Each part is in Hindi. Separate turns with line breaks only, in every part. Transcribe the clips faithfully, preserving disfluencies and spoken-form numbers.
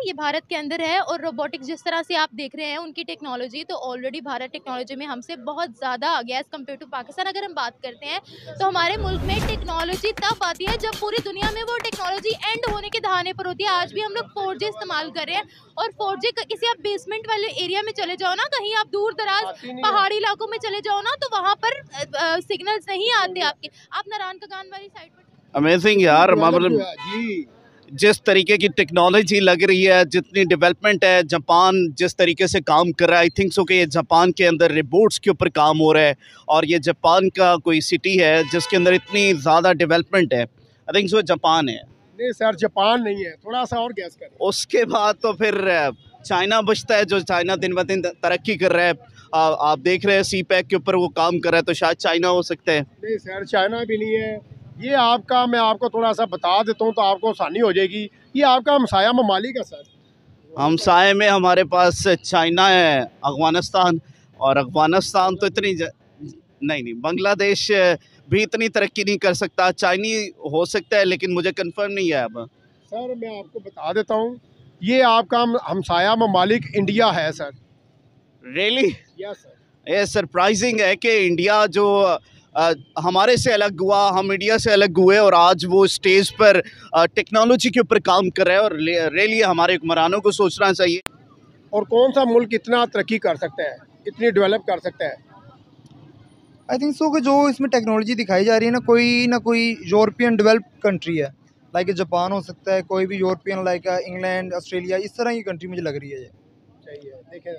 ये भारत के अंदर है। और रोबोटिक्स जिस तरह से आप देख रहे हैं उनकी टेक्नोलॉजी, तो ऑलरेडी भारत टेक्नोलॉजी में हमसे बहुत ज़्यादा आ गया एज़ कम्पेयर टू पाकिस्तान। अगर हम बात करते हैं तो हमारे मुल्क में टेक्नोलॉजी तब आती है जब पूरी दुनिया में वो टेक्नोलॉजी एंड होने के दहाने पर होती है। आज भी हम लोग फोर जी इस्तेमाल कर रहे हैं, और फोर जी किसी आप बेसमेंट वाले एरिया में चले जाओ ना, कहीं आप दूर दराज पहाड़ी इलाकों में चले जाओ ना, तो वहाँ पर सिग्नल्स नहीं आते आपके। आप नारायण का गान वाली साइड पर
अमेजिंग यार, मतलब जिस तरीके की टेक्नोलॉजी लग रही है, जितनी डेवलपमेंट है, जापान जिस तरीके से काम कर रहा है, आई थिंक सो कि ये जापान के अंदर रोबोट्स के ऊपर काम हो रहा है, और ये जापान का कोई सिटी है जिसके अंदर इतनी ज़्यादा डेवलपमेंट है। आई थिंक सो जापान है।
नहीं सर, जापान नहीं है, थोड़ा सा और गैस करें।
उसके बाद तो फिर चाइना बचता है, जो चाइना दिन ब दिन तरक्की कर रहा है। आ, आप देख रहे हैं सी पैक के ऊपर वो काम कर रहा है, तो शायद चाइना हो सकता है।
नहीं सर, चाइना भी नहीं है। ये आपका, मैं आपको थोड़ा सा बता देता हूँ तो आपको आसानी हो जाएगी। ये आपका हमसाया ममालिक है सर।
हमसाए में हमारे पास चाइना है, अफगानिस्तान, और अफगानिस्तान तो इतनी ज... नहीं नहीं बांग्लादेश भी इतनी तरक्की नहीं कर सकता। चाइनी हो सकता है, लेकिन मुझे कंफर्म नहीं है अब।
सर मैं आपको बता देता हूँ, ये आपका हमसाया ममालिक इंडिया है सर।
रियली?
Yes sir.
ये सरप्राइजिंग है कि इंडिया जो आ, हमारे से अलग हुआ, हम इंडिया से अलग हुए, और आज वो स्टेज पर टेक्नोलॉजी के ऊपर काम कर रहे हैं। और रियली हमारे हुक्मरानों को सोचना चाहिए।
और कौन सा मुल्क इतना तरक्की कर सकता है, इतनी डेवलप कर सकता है?
आई थिंक सो कि जो इसमें टेक्नोलॉजी दिखाई जा रही है ना, कोई ना कोई यूरोपियन डेवलप कंट्री है, लाइक जापान हो सकता है, कोई भी यूरोपियन लाइक इंग्लैंड, ऑस्ट्रेलिया, इस तरह की कंट्री मुझे लग रही है ये।
चाहिए देखें।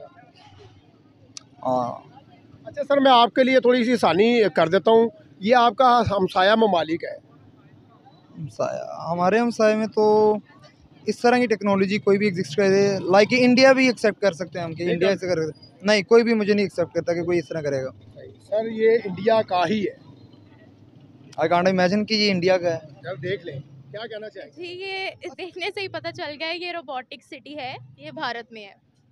हाँ
अच्छा सर, मैं आपके लिए थोड़ी सी आसानी कर देता हूँ। ये आपका हमसाया ममालिक है।
हमसाया, हमारे हमसाए में तो इस तरह की टेक्नोलॉजी कोई भी एग्जिस्ट करे, लाइक इंडिया भी एक्सेप्ट कर सकते हैं हम कि इंडिया ऐसे कर। नहीं, कोई भी मुझे नहीं एक्सेप्ट करता कि कोई इस तरह करेगा।
सर ये इंडिया का ही है।
आई कांट इमेजिन कि ये इंडिया का है।
जब देख लें, क्या कहना चाहिए?
जी, ये देखने से ही पता चल गया है, ये रोबोटिक सिटी है, ये भारत में है।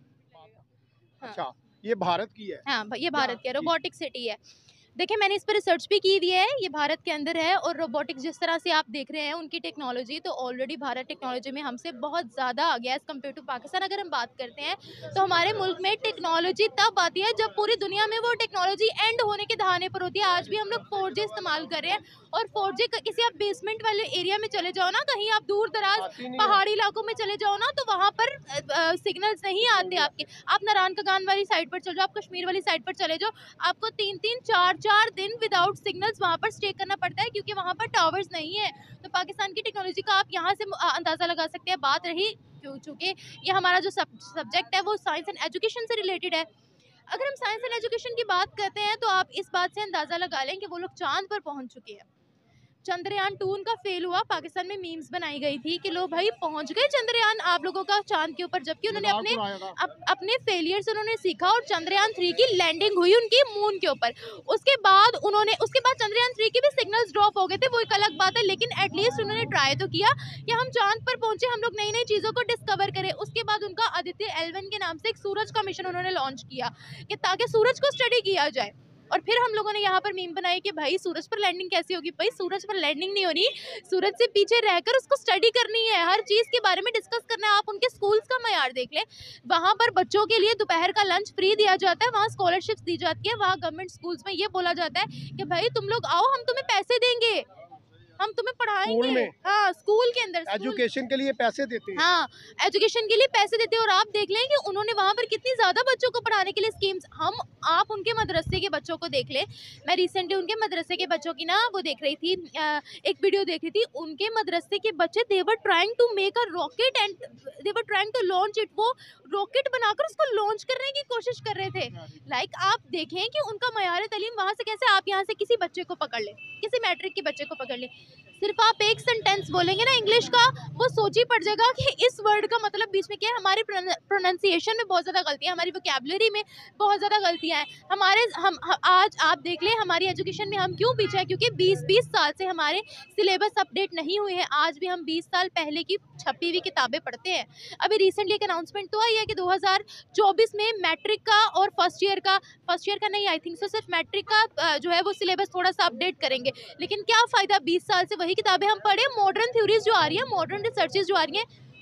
हाँ।
अच्छा, ये भारत की है?
हाँ, ये भारत की है, रोबोटिक सिटी है। देखिए, मैंने इस पर रिसर्च भी की हुई है, ये भारत के अंदर है। और रोबोटिक्स जिस तरह से आप देख रहे हैं उनकी टेक्नोलॉजी, तो ऑलरेडी भारत टेक्नोलॉजी में हमसे बहुत ज़्यादा आ गया एज़ कम्पेयर टू पाकिस्तान। अगर हम बात करते हैं तो हमारे मुल्क में टेक्नोलॉजी तब आती है जब पूरी दुनिया में वो टेक्नोलॉजी एंड होने के दहाने पर होती है। आज भी हम लोग फोर जी इस्तेमाल कर रहे हैं, और फोर जी किसी आप बेसमेंट वाले एरिया में चले जाओ ना, कहीं आप दूर दराज पहाड़ी इलाकों में चले जाओ ना, तो वहाँ पर सिग्नल्स नहीं आते आपके। आप नारायण का गान वाली साइड पर चले जाओ, आप कश्मीर वाली साइड पर चले जाओ, आपको तीन तीन चार चार दिन विदाउट सिग्नल्स वहाँ पर स्टे करना पड़ता है, क्योंकि वहाँ पर टावर्स नहीं है। तो पाकिस्तान की टेक्नोलॉजी का आप यहाँ से अंदाज़ा लगा सकते हैं। बात रही, चूँकि ये हमारा जो सब्जेक्ट है वो साइंस एंड एजुकेशन से रिलेटेड है। अगर हम साइंस एंड एजुकेशन की बात करते हैं तो आप इस बात से अंदाज़ा लगा लें कि वो लोग चाँद पर पहुँच चुके हैं। चंद्रयान टू उनका फेल हुआ, पाकिस्तान में मीम्स बनाई गई थी कि लो भाई पहुंच गए चंद्रयान आप लोगों का चांद के ऊपर, जबकि उन्होंने अपने अप, अपने फेलियर से उन्होंने सीखा, और चंद्रयान थ्री की लैंडिंग हुई उनकी मून के ऊपर। उसके बाद उन्होंने उसके बाद चंद्रयान थ्री के भी सिग्नल्स ड्रॉप हो गए थे, वो एक अलग बात है, लेकिन एटलीस्ट उन्होंने ट्राई तो किया कि हम चांद पर पहुंचे, हम लोग नई नई चीज़ों को डिस्कवर करें। उसके बाद उनका आदित्य एलेवन के नाम से एक सूरज का मिशन उन्होंने लॉन्च किया कि ताकि सूरज को स्टडी किया जाए। और फिर हम लोगों ने यहाँ पर मीम बनाई कि भाई सूरज पर लैंडिंग कैसे होगी? भाई सूरज पर लैंडिंग नहीं होनी, सूरज से पीछे रहकर उसको स्टडी करनी है, हर चीज़ के बारे में डिस्कस करना है। आप उनके स्कूल्स का मयार देख लें, वहाँ पर बच्चों के लिए दोपहर का लंच फ्री दिया जाता है, वहाँ स्कॉलरशिप्स दी जाती है, वहाँ गवर्नमेंट स्कूल्स में ये बोला जाता है कि भाई तुम लोग आओ, हम तुम्हें पैसे देंगे, हम तुम्हें पढ़ाएंगे। हाँ, स्कूल के अंदर
एजुकेशन के लिए पैसे देते हैं।
हाँ, एजुकेशन के लिए पैसे देते हैं। और आप देख लें कि उन्होंने वहाँ पर कितनी ज़्यादा बच्चों को पढ़ाने के लिए स्कीम्स, हम आप उनके मदरसे के बच्चों को देख लें। मैं रिसेंटली उनके मदरसे के बच्चों की ना वो देख रही थी, एक वीडियो देख रही थी। उनके मदरसे के बच्चे they were trying to make a rocket and they were trying to launch it. वो रॉकेट बनाकर उसको लॉन्च करने की कोशिश कर रहे थे। लाइक आप देखें कि उनका मयार तालीम वहाँ से कैसे, आप यहाँ से किसी बच्चे को पकड़ लें, किसी मैट्रिक के बच्चे को पकड़ लें, सिर्फ आप एक सेंटेंस बोलेंगे ना इंग्लिश का, वो सोच ही पड़ जाएगा कि इस वर्ड का मतलब बीच में क्या है। हमारे प्रोनाउंसिएशन में बहुत ज़्यादा गलतियाँ, हमारी वोकैबुलरी में बहुत ज़्यादा गलतियाँ हैं हमारे। हम आज आप देख लें हमारी एजुकेशन में हम क्यों पीछे हैं, क्योंकि बीस बीस साल से हमारे सिलेबस अपडेट नहीं हुए हैं। आज भी हम बीस साल पहले की छपी हुई किताबें पढ़ते हैं। अभी रिसेंटली एक अनाउंसमेंट तो आई है कि दो हज़ार चौबीस में मैट्रिक का और फर्स्ट ईयर का फर्स्ट ईयर का नहीं आई थिंक सो सिर्फ मैट्रिक का जो है वो सिलेबस थोड़ा सा अपडेट करेंगे। लेकिन क्या फ़ायदा, बीस साल से वही किताबें हम पढ़े, मॉडर्न थ्योरीज जो आ रही है, मॉडर्न रिसर्चेज जो आ रही हैं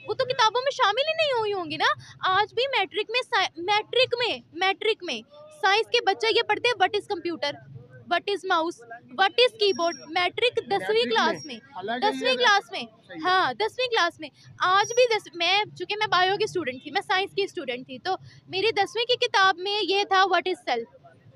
वो तो किताबों में शामिल ही नहीं हुई होंगी ना। आज भी मैट्रिक में मैट्रिक में मैट्रिक में साइंस के बच्चे ये पढ़ते हैं what is computer, what is mouse, what is keyboard. Matric दसवीं क्लास में, दसवीं क्लास में, हाँ दसवीं क्लास में। आज भी दस मैं चूंकि मैं बायो की स्टूडेंट थी, मैं साइंस की स्टूडेंट थी, तो मेरी दसवीं की किताब में ये था what is cell,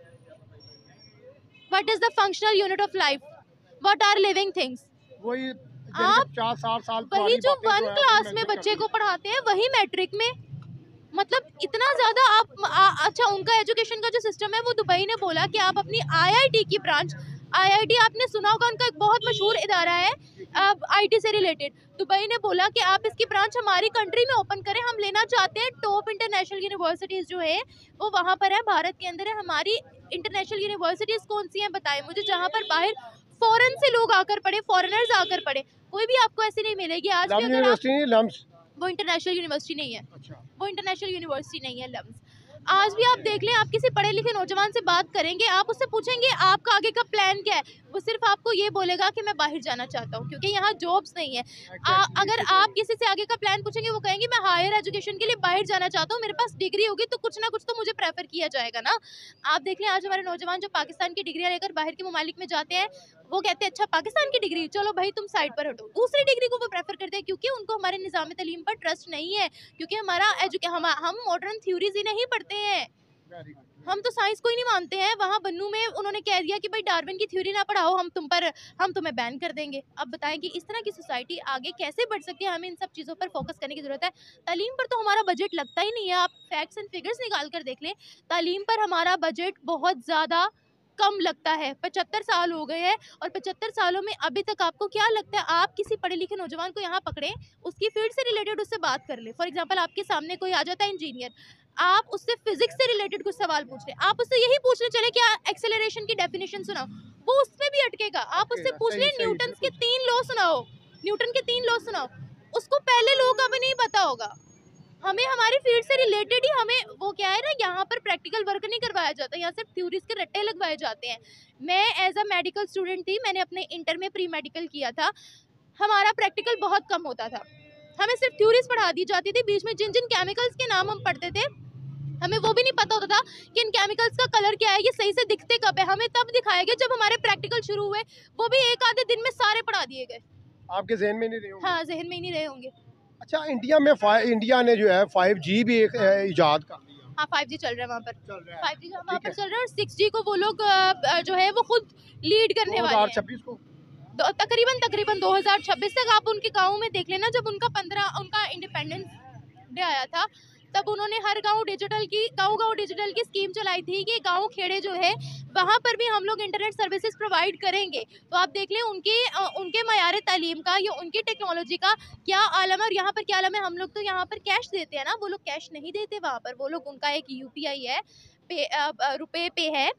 what is the functional unit of life, what are living things.
वही
आप
चार सात साल
वही जो वन क्लास में बच्चे को पढ़ाते हैं वही मैट्रिक में। मतलब इतना ज़्यादा आप आ, अच्छा उनका एजुकेशन का जो सिस्टम है वो दुबई ने बोला कि आप अपनी आईआईटी की ब्रांच, आईआईटी आपने सुना होगा, उनका एक बहुत मशहूर इदारा है आईटी से रिलेटेड। दुबई ने बोला कि आप इसकी ब्रांच हमारी कंट्री में ओपन करें, हम लेना चाहते हैं। टॉप इंटरनेशनल यूनिवर्सिटीज़ जो है वो वहाँ पर है, भारत के अंदर है। हमारी इंटरनेशनल यूनिवर्सिटीज़ कौन सी हैं बताएं मुझे, जहाँ पर बाहर फॉरेन से लोग आकर पढ़े, फॉरेनर्स आकर पढ़े। कोई भी आपको ऐसी नहीं मिलेगी आज भी। अगर आप, वो इंटरनेशनल यूनिवर्सिटी नहीं है,
अच्छा।
वो इंटरनेशनल यूनिवर्सिटी नहीं है लम्स। आज भी आप देख लें, आप किसी पढ़े लिखे नौजवान से बात करेंगे, आप उससे पूछेंगे आपका आगे का प्लान क्या है, वो सिर्फ आपको ये बोलेगा कि मैं बाहर जाना चाहता हूँ, क्योंकि यहाँ जॉब्स नहीं है। आ, अगर आप किसी से आगे का प्लान पूछेंगे, वो कहेंगे मैं हायर एजुकेशन के लिए बाहर जाना चाहता हूँ, मेरे पास डिग्री होगी तो कुछ ना कुछ तो मुझे प्रेफर किया जाएगा ना। आप देख लें आज हमारे नौजवान जो पाकिस्तान की डिग्रियाँ लेकर बाहर के ममालिक में जाते हैं, वो कहते हैं अच्छा पाकिस्तान की डिग्री, चलो भाई तुम साइड पर हटो, दूसरी डिग्री को वो प्रेफर करते हैं, क्योंकि उनको हमारे निज़ाम तालीम पर ट्रस्ट नहीं है, क्योंकि हमारा एजुके हम हम मॉडर्न थ्योरीज ही नहीं पढ़ते हैं, हम तो साइंस को ही नहीं मानते हैं। वहाँ बन्नू में उन्होंने कह दिया कि भाई डार्विन की थ्योरी ना पढ़ाओ, हम तुम पर हम तुम्हें बैन कर देंगे। अब बताएं कि इस तरह की सोसाइटी आगे कैसे बढ़ सकती है। हमें इन सब चीज़ों पर फोकस करने की ज़रूरत है। तालीम पर तो हमारा बजट लगता ही नहीं है। आप फैक्ट्स एंड फिगर्स निकाल कर देख लें, तालीम पर हमारा बजट बहुत ज़्यादा कम लगता है। पचहत्तर साल हो गए हैं और पचहत्तर सालों में अभी तक आपको क्या लगता है, आप किसी पढ़े लिखे नौजवान को यहाँ पकड़ें, उसकी फील्ड से रिलेटेड उससे बात कर ले। फॉर एग्जांपल आपके सामने कोई आ जाता है इंजीनियर, आप उससे फिजिक्स से रिलेटेड कुछ सवाल पूछ रहे, आप उससे यही पूछने चले कि एक्सेलरेशन की डेफिनेशन सुनाओ, वो उसमें भी अटकेगा। आप उससे पूछ ले न्यूटन के तीन लॉ सुनाओ, न्यूटन के तीन लॉ सुनाओ, उसको पहले लॉ का भी नहीं पता होगा। हमें हमारी फील्ड से रिलेटेड ही हमें वो क्या है ना, यहाँ पर प्रैक्टिकल वर्क नहीं करवाया जाता, यहाँ सिर्फ थ्योरीज के रट्टे लगवाए जाते हैं। मैं एज अ मेडिकल स्टूडेंट थी, मैंने अपने इंटर में प्री मेडिकल किया था, हमारा प्रैक्टिकल बहुत कम होता था, हमें सिर्फ थ्योरीज पढ़ा दी जाती थी। बीच में जिन जिन केमिकल्स के नाम हम पढ़ते थे, हमें वो भी नहीं पता होता था कि इन केमिकल्स का कलर क्या है, ये सही से दिखते कब है। हमें तब दिखाया गया जब हमारे प्रैक्टिकल शुरू हुए, वो भी एक आधे दिन में सारे पढ़ा दिए गए।
आपके जहन में नहीं रहे होंगे?
हाँ, जहन में ही नहीं रहे होंगे।
अच्छा, इंडिया में इंडिया ने जो है फाइव जी भी एक इजाद कर लिया।
हाँ, फाइव जी चल रहा है वहाँ पर,
चल रहा है,
फाइव जी वहाँ पर चल रहा है, और सिक्स जी को वो लोग जो है वो खुद लीड करने वाले हैं।
छब्बीस को
तकरीबन तकरीबन दो हज़ार छब्बीस तक आप उनके गाँव में देख लेना। जब उनका पंद्रह उनका इंडिपेंडेंस डे आया था, तब उन्होंने हर गांव डिजिटल की गांव गांव डिजिटल की स्कीम चलाई थी कि गांव खेड़े जो है वहां पर भी हम लोग इंटरनेट सर्विसेज प्रोवाइड करेंगे। तो आप देख लें उनके उनके मयार तालीम का या उनकी टेक्नोलॉजी का क्या आलम है। और यहाँ पर क्या आलम है, हम लोग तो यहाँ पर कैश देते हैं ना, वो लोग कैश नहीं देते वहाँ पर। वो लोग, उनका एक यूपीआई है, पे रुपए पे है,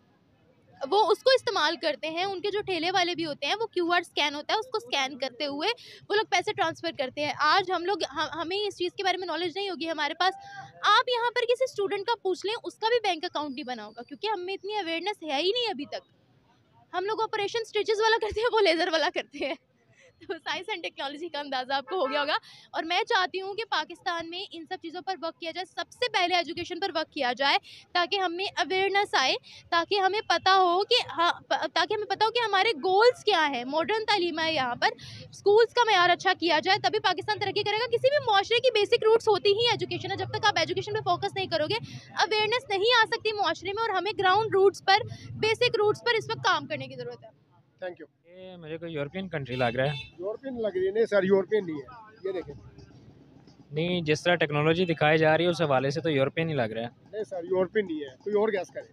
वो उसको इस्तेमाल करते हैं। उनके जो ठेले वाले भी होते हैं, वो क्यूआर स्कैन होता है, उसको स्कैन करते हुए वो लोग पैसे ट्रांसफ़र करते हैं। आज हम लोग हम, हमें इस चीज़ के बारे में नॉलेज नहीं होगी हमारे पास। आप यहाँ पर किसी स्टूडेंट का पूछ लें, उसका भी बैंक अकाउंट नहीं बना होगा, क्योंकि हमें इतनी अवेयरनेस है ही नहीं अभी तक। हम लोग ऑपरेशन स्टिचेस वाला करते हैं, वो लेज़र वाला करते हैं। तो साइंस एंड टेक्नोलॉजी का अंदाज़ा आपको हो गया होगा। और मैं चाहती हूँ कि पाकिस्तान में इन सब चीज़ों पर वर्क किया जाए। सबसे पहले एजुकेशन पर वर्क किया जाए, ताकि हमें अवेयरनेस आए, ताकि हमें पता हो कि हाँ ताकि हमें पता हो कि हमारे गोल्स क्या हैं। मॉडर्न तालीम है यहाँ पर, स्कूल्स का मयार अच्छा किया जाए, तभी पाकिस्तान तरक्की करेगा। किसी भी मुआशरे की बेसिक रूट्स होती ही एजुकेशन है। जब तक आप एजुकेशन पर फोकस नहीं करोगे, अवेयरनेस नहीं आ सकती मुआशरे में। और हमें ग्राउंड रूट्स पर, बेसिक रूट्स पर इस वक्त काम करने की ज़रूरत है।
Thank you.
ये मुझे कोई यूरोपियन कंट्री लग रहा है।
यूरोपियन लग रही है? नहीं सर, यूरोपियन नहीं है, ये देखें।
नहीं, जिस तरह टेक्नोलॉजी दिखाई जा रही है उस हवाले से तो यूरोपियन ही लग रहा है।
नहीं सर, यूरोपियन नहीं है, कोई और गैस करें।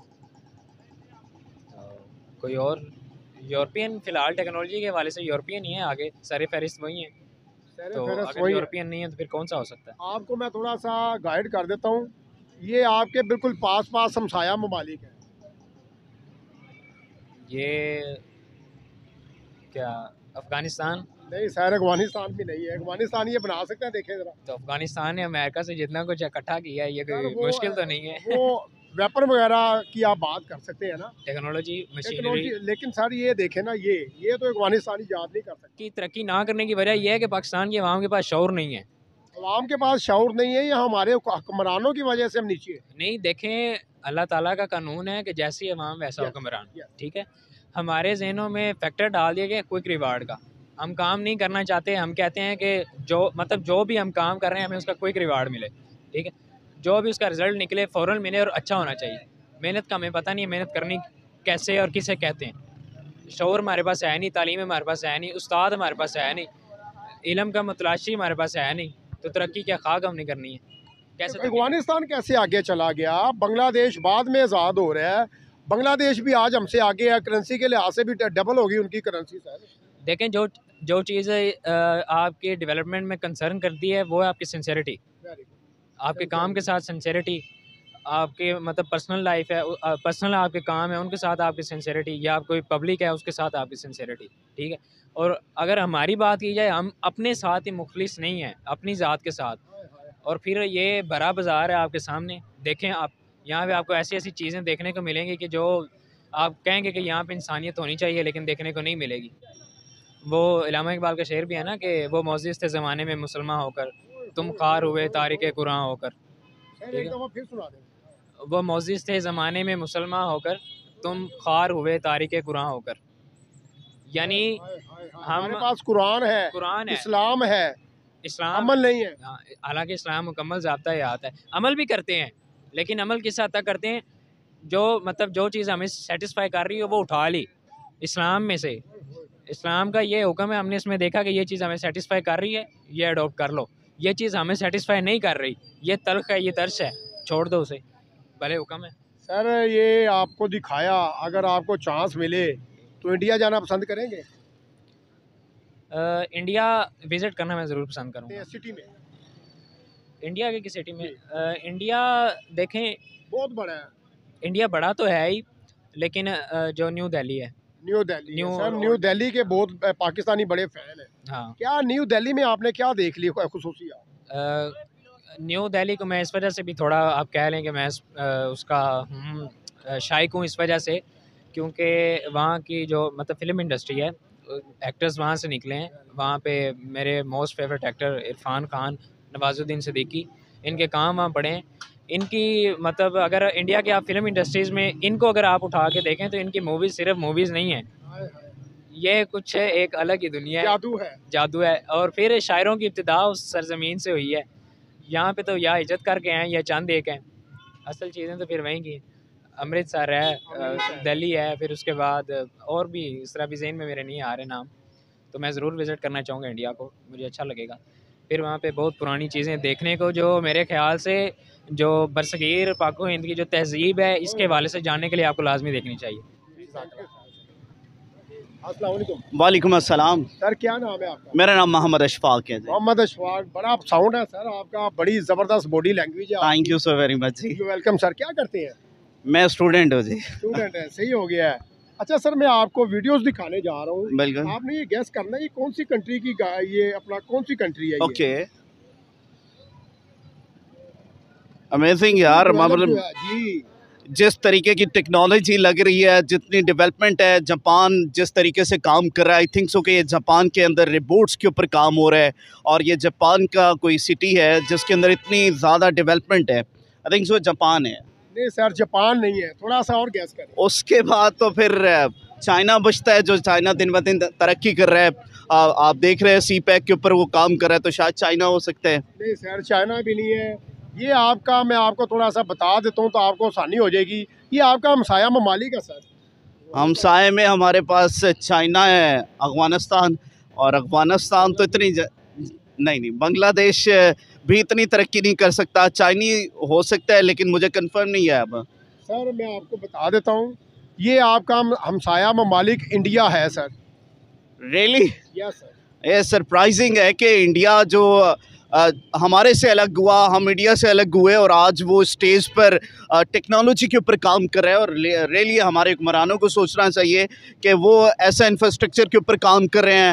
कोई और यूरोपियन, फिलहाल टेक्नोलॉजी के हवाले से यूरोपियन ही है, आगे सारे फहरिस्त वही हैं। तो अगर यूरोपियन नहीं है तो फिर कौन सा हो सकता है?
आपको मैं थोड़ा सा गाइड कर देता हूँ। ये आपके बिल्कुल पास पास हमसाया ममालिक है।
ये क्या अफगानिस्तान?
नहीं सर, अफगानिस्तान भी नहीं है। अफगानिस्तान ये बना सकते हैं, देखें जरा।
तो अफगानिस्तान ने अमेरिका से जितना कुछ इकट्ठा किया है, ये कोई मुश्किल तो नहीं है।
वो वेपन वगैरह की आप बात कर सकते हैं ना,
टेक्नोलॉजी, मशीनरी।
लेकिन सर ये देखें ना, ये ये तो अफगानिस्तान याद नहीं कर सकते।
की तरक्की ना करने की वजह यह है कि पाकिस्तान की आवाम के पास शौर नहीं है।
अवाम के पास शऊर नहीं है या हमारे हुक्मरानों की वजह से हम नीचे हैं?
नहीं, देखें, अल्लाह ताला का कानून है कि जैसी अवाम वैसा
Yes,
हुक्मरान,
yes.
ठीक है। हमारे जहनों में फैक्टर डाल दिया गया क्विक रिवार्ड का। हम काम नहीं करना चाहते, हम कहते हैं कि जो मतलब जो भी हम काम कर रहे हैं हमें उसका क्विक रिवार्ड मिले, ठीक है। जो भी उसका रिजल्ट निकले फ़ौरन मिले और अच्छा होना चाहिए। मेहनत का हमें पता नहीं है मेहनत करनी कैसे और किसे कहते हैं। शऊर हमारे पास है नहीं, तालीम हमारे पास है नहीं, उस्ताद हमारे पास है नहीं, इल्म का मतलाशी हमारे पास है नहीं, तो तरक्की क्या खाक हमने करनी है? कैसे तरक्की?
अफगानिस्तान कैसे आगे चला गया? बांग्लादेश बाद में आज़ाद हो रहा है, बांग्लादेश भी आज हमसे आगे है, करेंसी के लिहाज से भी डबल होगी उनकी करेंसी सर।
देखें, जो जो चीज़ें आपके डेवलपमेंट में कंसर्न करती है वो है आपकी सिंसेरिटी, आपके काम के साथ सिंसेरिटी, आपके मतलब पर्सनल लाइफ है, पर्सनल आपके काम है उनके साथ आपकी सिंसेरिटी, या आप कोई पब्लिक है उसके साथ आपकी सिंसेरिटी, ठीक है। और अगर हमारी बात की जाए, हम अपने साथ ही मुखलिस नहीं हैं, अपनी ज़ात के साथ। और फिर ये भरा बाज़ार है आपके सामने, देखें आप, यहाँ पे आपको ऐसी ऐसी चीज़ें देखने को मिलेंगी कि जो आप कहेंगे कि यहाँ पे इंसानियत होनी चाहिए लेकिन देखने को नहीं मिलेगी। वो इलामा इकबाल का शेर भी है ना कि वो मौजिज़ थे ज़माने में मुसलमान होकर, तुम ख़ार हुए तारिक कुरान होकर, ठीक है।
फिर सुना दें।
वो मौजिज़ थे ज़माने में मुसलमान होकर, तुम ख़ार हुए तारिक कुरान होकर। यानी
हमारे पास कुरान है,
कुरान है,
इस्लाम है,
इस्लाम
अमल नहीं है।
हाँ, हालांकि इस्लाम मुकम्मल ज़ाब्ता याद है, अमल भी करते हैं, लेकिन अमल किस हद तक करते हैं? जो मतलब जो चीज़ हमें सेटिस्फाई कर रही है वो उठा ली इस्लाम में से। इस्लाम का ये हुक्म है, हमने इसमें देखा कि ये चीज़ हमें सेटिस्फाई कर रही है, ये अडोप्ट कर लो। ये चीज़ हमें सेटिस्फाई नहीं कर रही, ये तल्ख है, ये तर्श है, छोड़ दो उसे, भले हुक्म है।
सर ये आपको दिखाया, अगर आपको चांस मिले तो इंडिया जाना पसंद करेंगे?
आ, इंडिया विज़िट करना मैं ज़रूर पसंद करूँगा।
सिटी में,
इंडिया के किस सिटी में? आ, इंडिया देखें,
बहुत बड़ा है।
इंडिया बड़ा तो है ही, लेकिन आ, जो न्यू दिल्ली है,
new Delhi
new
sir, new Delhi के बहुत पाकिस्तानी बड़े फैन हैं।
हाँ,
क्या न्यू दिल्ली में आपने क्या देख लिया खुसूसियात?
न्यू दिल्ली को मैं इस वजह से भी थोड़ा आप कह लें कि मैं आ, उसका हम्म, शाइक हूँ इस वजह से, क्योंकि वहाँ की जो मतलब फ़िल्म इंडस्ट्री है, एक्टर्स वहाँ से निकले हैं। वहाँ पे मेरे most favourite actor Irfan Khan, Nawazuddin Siddiqui, इनके काम वहाँ पड़े हैं। इनकी मतलब अगर इंडिया की आप फिल्म इंडस्ट्रीज़ में इनको अगर आप उठा के देखें तो इनकी मूवीज़ सिर्फ मूवीज़ नहीं हैं, ये कुछ है, एक अलग ही दुनिया है,
जादू है,
जादू है। और फिर शायरों की इब्तिदा उस सरजमीन से हुई है। यहाँ पे तो या इज्जत करके हैं या चंद एक हैं, असल चीज़ें तो फिर वहीं की। अमृतसर है, दिल्ली है, फिर उसके बाद और भी इस तरह भी ज़हन में मेरे नहीं आ रहे नाम, तो मैं ज़रूर विज़िट करना चाहूँगा इंडिया को, मुझे अच्छा लगेगा। फिर वहाँ पे बहुत पुरानी चीज़ें देखने को, जो मेरे ख्याल से जो बरसगीर पाको हिंद की जो तहज़ीब है, इसके हवाले से जानने के लिए आपको लाजमी देखनी चाहिए।
अस्सलाम वालेकुम।
वालेकुम अस्सलाम।
सर क्या नाम है आपका?
मेरा नाम मोहम्मद अशफाक है जी।
मोहम्मद अशफाक, बड़ा साउंड है सर आपका, बड़ी ज़बरदस्त बॉडी लैंग्वेज है।
Thank you so very much जी।
Welcome sir. क्या करते हैं?
मैं स्टूडेंट हूँ जी।
स्टूडेंट है, सही हो गया है। अच्छा सर, मैं आपको वीडियोस दिखाने जा रहा हूँ,
बिल्कुल।
आपने ये गैस करना है ये कौन सी कंट्री की गा- ये अपना कौन सी कंट्री है ये?
ओके, अमेजिंग यार, मतलब
जी,
जिस तरीके की टेक्नोलॉजी लग रही है, जितनी डेवलपमेंट है, जापान जिस तरीके से काम कर रहा है, आई थिंक सो कि ये जापान के अंदर रोबोट्स के ऊपर काम हो रहा है, और ये जापान का कोई सिटी है जिसके अंदर इतनी ज़्यादा डेवलपमेंट है, आई थिंक सो जापान है।
नहीं सर, जापान नहीं है, थोड़ा सा और गैस करें।
उसके बाद तो फिर चाइना बचता है, जो चाइना दिन ब दिन तरक्की कर रहा है। आ, आप देख रहे हैं सी पैक के ऊपर वो काम कर रहा है, तो शायद चाइना हो सकता है।
नहीं सर, चाइना भी नहीं है। ये आपका, मैं आपको थोड़ा सा बता देता हूँ तो आपको आसानी हो जाएगी। ये आपका हमसाया ममालिक है सर।
हमसाए में हमारे पास चाइना है, अफगानिस्तान, और अफगानिस्तान तो इतनी ज... नहीं नहीं बांग्लादेश भी इतनी तरक्की नहीं कर सकता। चाइनी हो सकता है लेकिन मुझे कंफर्म नहीं है अब।
सर मैं आपको बता देता हूँ, ये आपका हमसाया ममालिक इंडिया है सर।
रियली?
Yes sir.
ये सरप्राइजिंग है कि इंडिया जो आ, हमारे से अलग हुआ, हम इंडिया से अलग हुए, और आज वो स्टेज पर टेक्नोलॉजी के ऊपर काम कर रहा है। और रियली हमारे हुक्मरानों को सोचना चाहिए कि वो ऐसा इंफ्रास्ट्रक्चर के ऊपर काम कर रहे हैं,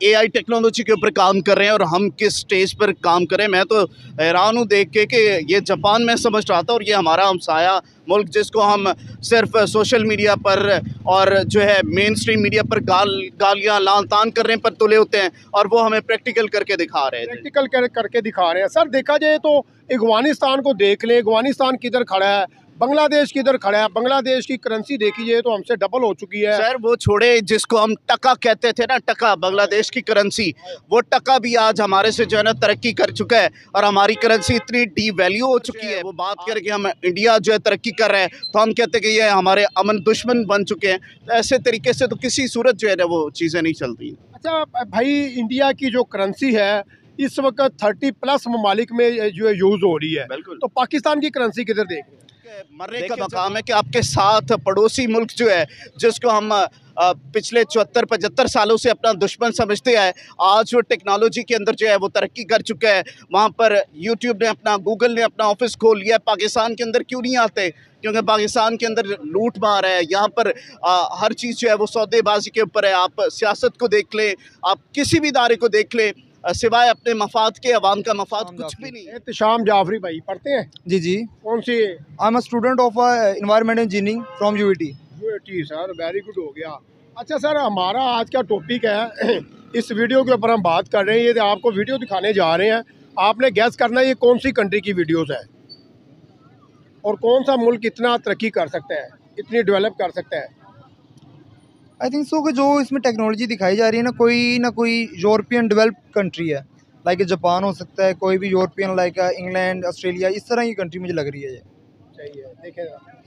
एआई टेक्नोलॉजी के ऊपर काम कर रहे हैं और हम किस स्टेज पर काम कर रहे हैं। मैं तो हैरान हूँ देख के कि ये जापान में समझ रहा था और ये हमारा हमसाया मुल्क जिसको हम सिर्फ सोशल मीडिया पर और जो है मेन स्ट्रीम मीडिया पर गाल गालियाँ लान तान करने पर तुले होते हैं और वो हमें प्रैक्टिकल करके दिखा रहे हैं।
प्रैक्टिकल कर, करके दिखा रहे हैं। सर देखा जाए तो अफगानिस्तान को देख लें, अफगानिस्तान किधर खड़ा है, बांग्लादेश किधर खड़ा है। बांग्लादेश की करेंसी देखी जाए तो हमसे डबल हो चुकी है।
सर वो छोड़े, जिसको हम टका कहते थे ना, टका, बांग्लादेश की करेंसी, वो टका भी आज हमारे से जो है ना तरक्की कर चुका है और हमारी करेंसी इतनी डी वैल्यू हो चुकी है। वो बात करके हम इंडिया जो है तरक्की कर रहे हैं तो हम कहते हैं कि ये हमारे अमन दुश्मन बन चुके हैं। तो ऐसे तरीके से तो किसी सूरत जो है ना वो चीज़ें नहीं चलती।
अच्छा भाई, इंडिया की जो करेंसी है इस वक्त थर्टी प्लस ममालिक में जो है यूज़ हो रही है,
बिल्कुल।
तो पाकिस्तान की करेंसी किधर देख रहे हैं?
मरने का मकाम है कि आपके साथ पड़ोसी मुल्क जो है जिसको हम आ, पिछले चौहत्तर पचहत्तर सालों से अपना दुश्मन समझते हैं, आज वो टेक्नोलॉजी के अंदर जो है वो तरक्की कर चुका है। वहाँ पर यूट्यूब ने अपना, गूगल ने अपना ऑफिस खोल लिया। पाकिस्तान के अंदर क्यों नहीं आते? क्योंकि पाकिस्तान के अंदर लूट मार है। यहाँ पर आ, हर चीज़ जो है वो सौदेबाजी के ऊपर है। आप सियासत को देख लें, आप किसी भी इदारे को देख लें, सिवाय अपने मफाद के अवाम का मफाद कुछ भी नहीं है।
एहतशाम जाफरी भाई पढ़ते हैं?
जी जी।
कौन सी?
I am a student of environment engineering from UET.
UET sir, very good हो गया। अच्छा सर, हमारा आज का टॉपिक है इस वीडियो के ऊपर हम बात कर रहे हैं, ये आपको वीडियो दिखाने जा रहे हैं। आपने गैस करना है ये कौन सी कंट्री की वीडियोस है और कौन सा मुल्क इतना तरक्की कर सकता है, इतनी डेवलप कर सकता है।
आई थिंक सो कि जो इसमें टेक्नोलॉजी दिखाई जा रही है ना, कोई ना कोई यूरोपियन डेवलप कंट्री है, लाइक जापान हो सकता है, कोई भी यूरोपियन लाइक इंग्लैंड, ऑस्ट्रेलिया, इस तरह की कंट्री मुझे लग रही है ये।
सही है, देखें।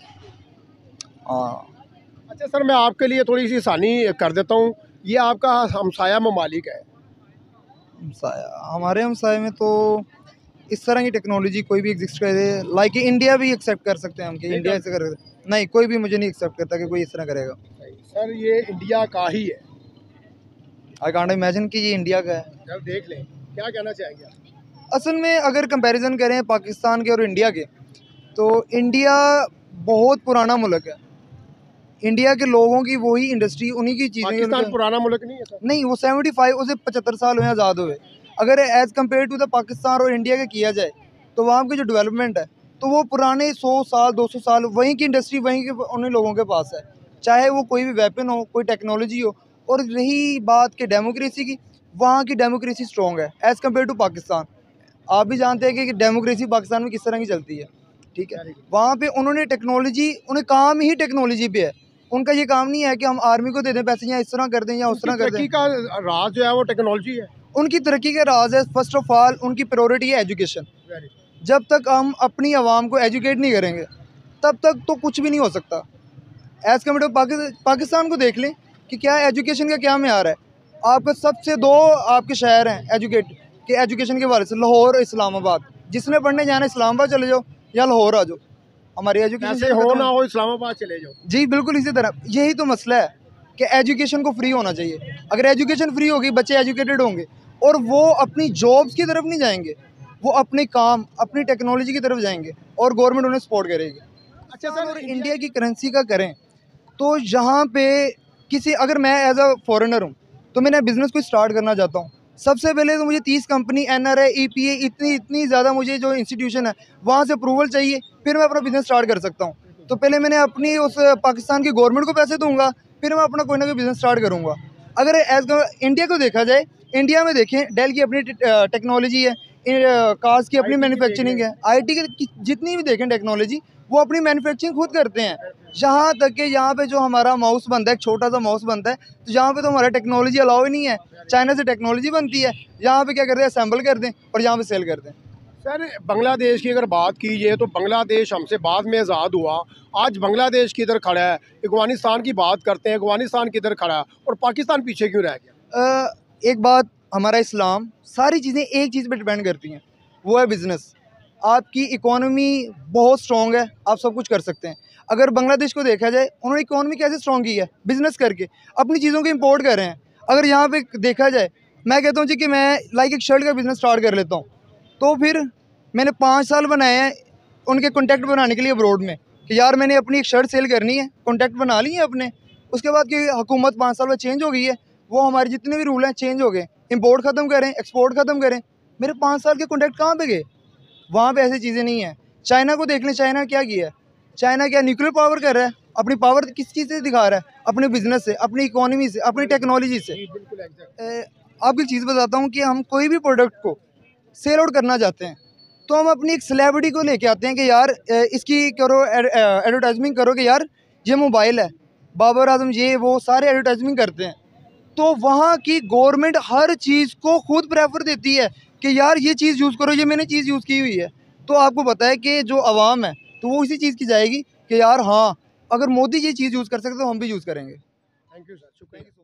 हाँ।
अच्छा सर, मैं आपके लिए थोड़ी सी आसानी कर देता हूँ। ये आपका हमसाया ममालिक है।
हमसाया, हमारे हमसाए में तो इस तरह की टेक्नोलॉजी कोई भी एग्जिस्ट करे, लाइक इंडिया भी एक्सेप्ट कर सकते हैं हम कि इंडिया से कर, नहीं कोई भी मुझे नहीं एक्सेप्ट करता कि कोई इस तरह करेगा।
सर ये इंडिया का ही है।
आई कांट इमेजिन कि ये इंडिया का है।
जब देख लें, क्या कहना चाहेंगे?
असल में अगर कंपैरिजन करें पाकिस्तान के और इंडिया के, तो इंडिया बहुत पुराना मुल्क है। इंडिया के लोगों की वही इंडस्ट्री, उन्हीं की चीज़ें।
पाकिस्तान पुराना मुल्क नहीं है सर?
नहीं, वो सेवेंटी फाइव उसे पचहत्तर साल हुए आज़ाद हुए। अगर as compare to the Pakistan और इंडिया का किया जाए तो वहाँ की जो डेवलपमेंट है तो वो पुराने सौ साल दो सौ साल वहीं की इंडस्ट्री वहीं के उन्हीं लोगों के पास है, चाहे वो कोई भी वेपन हो, कोई टेक्नोलॉजी हो। और रही बात कि डेमोक्रेसी की, वहाँ की डेमोक्रेसी स्ट्रॉन्ग है एज़ कम्पेयर टू पाकिस्तान। आप भी जानते हैं कि डेमोक्रेसी पाकिस्तान में किस तरह की चलती है, ठीक है। वहाँ पे उन्होंने टेक्नोलॉजी, उन्हें काम ही टेक्नोलॉजी पे है। उनका ये काम नहीं है कि हम आर्मी को दे दें पैसे या इस तरह कर दें या उस तरह कर दें।
का राज जो है वो टेक्नोलॉजी है। उनकी
तरक्की का राज है, फर्स्ट ऑफ ऑल उनकी प्रायोरिटी है एजुकेशन। जब तक हम अपनी आवाम को एजुकेट नहीं करेंगे तब तक तो कुछ भी नहीं हो सकता। एज़ कम्पेयर टू पाकिस्तान को देख लें कि क्या एजुकेशन का क्या म्यार है। आपका सबसे दो आपके शहर हैं एजुकेट के एजुकेशन के बारे से, लाहौर, इस्लामाबाद। जिसने पढ़ने जाना इस्लामाबाद चले जाओ या लाहौर आ जाओ, हमारी एजुकेशन
हो ना हो इस्लामाबाद चले जाओ।
जी बिल्कुल, इसी तरह यही तो मसला है कि एजुकेशन को फ्री होना चाहिए। अगर एजुकेशन फ्री होगी, बच्चे एजुकेटेड होंगे और वो अपनी जॉब्स की तरफ नहीं जाएंगे, वो अपने काम, अपनी टेक्नोलॉजी की तरफ जाएंगे और गवर्नमेंट उन्हें सपोर्ट करेगी। अच्छा सर, और इंडिया की करेंसी का करें तो यहाँ पे किसी, अगर मैं एज अ फॉरेनर हूँ तो मैंने बिज़नेस को स्टार्ट करना चाहता हूँ, सबसे पहले तो मुझे तीस company, N R I, E P A, इतनी इतनी ज़्यादा मुझे जो इंस्टीट्यूशन है वहाँ से अप्रूवल चाहिए, फिर मैं अपना बिज़नेस स्टार्ट कर सकता हूँ। तो पहले मैंने अपनी उस पाकिस्तान की गवर्नमेंट को पैसे दूंगा, फिर मैं अपना कोई ना कोई बिज़नेस स्टार्ट करूँगा। अगर एज इंडिया को देखा जाए, इंडिया में देखें डेल की अपनी टेक्नोलॉजी है, कार्स की अपनी मैन्युफैक्चरिंग है, आई टी की जितनी भी देखें टेक्नोलॉजी, वो अपनी मैन्युफैक्चरिंग खुद करते हैं। यहाँ तक कि यहाँ पे जो हमारा माउस बनता है, छोटा सा माउस बनता है, तो यहाँ पे तो हमारा टेक्नोलॉजी अलाउ ही नहीं है। चाइना से टेक्नोलॉजी बनती है, यहाँ पे क्या करते हैं, असेंबल कर दें और यहाँ पे सेल कर दें।
सर बांग्लादेश की अगर बात की जाए तो बांग्लादेश हमसे बाद में आज़ाद हुआ, आज बांग्लादेश किधर खड़ा है। अफगानिस्तान की बात करते हैं, अफगानिस्तान किधर खड़ा है और पाकिस्तान पीछे क्यों रह गया?
एक बात, हमारा इस्लाम, सारी चीज़ें एक चीज़ पे डिपेंड करती हैं, वो है बिज़नेस। आपकी इकोनॉमी बहुत स्ट्रॉन्ग है, आप सब कुछ कर सकते हैं। अगर बांग्लादेश को देखा जाए, उन्होंने इकोनॉमी कैसे स्ट्रॉन्ग की है, बिज़नेस करके अपनी चीज़ों को इंपोर्ट कर रहे हैं। अगर यहाँ पे देखा जाए, मैं कहता हूँ जी कि मैं लाइक एक शर्ट का बिज़नेस स्टार्ट कर लेता हूँ, तो फिर मैंने पाँच साल बनाए हैं उनके कॉन्टैक्ट बनाने के लिए अब्रोड में, कि यार मैंने अपनी एक शर्ट सेल करनी है, कॉन्टैक्ट बना लिए अपने। उसके बाद कि हुकूमत पाँच साल में चेंज हो गई है, वो हमारे जितने भी रूल हैं चेंज हो गए, इंपोर्ट ख़त्म करें, एक्सपोर्ट ख़त्म करें। मेरे पाँच साल के कॉन्ट्रैक्ट कहाँ पे गए? वहाँ पे ऐसी चीज़ें नहीं हैं। चाइना को देख लें, चाइना क्या किया है? चाइना क्या न्यूक्लियर पावर कर रहा है? अपनी पावर किस चीज़ से दिखा रहा है? अपने बिजनेस से, अपनी इकोनॉमी से, अपनी टेक्नोलॉजी से। आपको एक चीज़ बताता हूँ कि हम कोई भी प्रोडक्ट को सेल आउट करना चाहते हैं तो हम अपनी एक सेलिब्रिटी को लेके आते हैं कि यार इसकी करो एडवर्टाइजमेंट करो कि यार ये मोबाइल है, बाबर आजम ये वो सारे एडवर्टाइजमेंट करते हैं। तो वहाँ की गवर्नमेंट हर चीज़ को खुद प्रेफर देती है कि यार ये चीज़ यूज़ करो, ये मैंने चीज़ यूज़ की हुई है। तो आपको पता है कि जो आवाम है तो वो इसी चीज़ की जाएगी कि यार हाँ, अगर मोदी ये चीज़ यूज़ कर सकते तो हम भी यूज़ करेंगे।
थैंक यू सर, शुक्रिया।